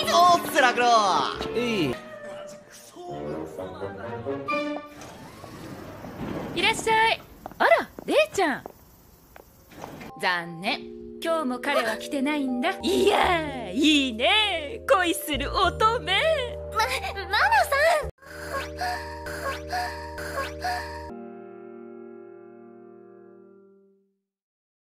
おっすらくろ。 いらっしゃい。あら、レイちゃん。残念、今日も彼は来てないんだ。いやー、いいね、恋する乙女。